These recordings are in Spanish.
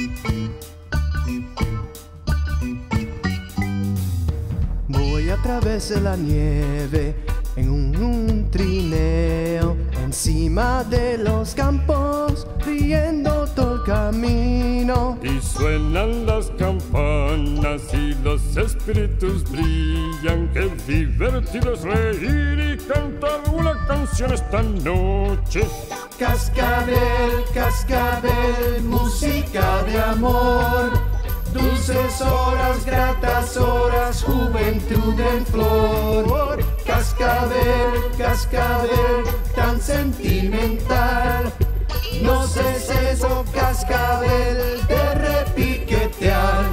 Voy a través de la nieve en un trineo, encima de los campos, riendo todo el camino. Y suenan las campanas y los espíritus brillan. Qué divertido es reír y cantar una canción esta noche. Cascabel, cascabel, música de amor, dulces horas, gratas horas, juventud en flor. Cascabel, cascabel, tan sentimental, no ceses, oh cascabel, de repiquetear.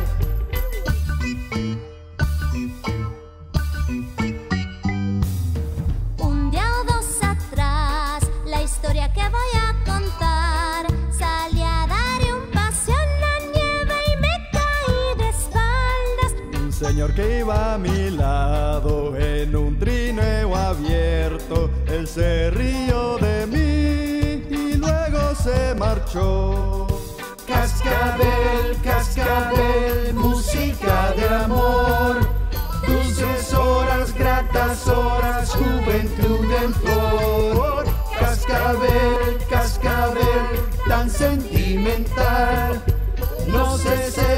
Un día o dos atrás, la historia que voy a contar, salí a dar un paseo en la nieve y me caí de espaldas. Un señor que iba a mi lado en un trineo abierto, él se rió de mí y luego se marchó. Cascabel, cascabel, música de amor, dulces horas, gratas horas, juventud en flor. Cascabel, cascabel, tan sentimental, no ceses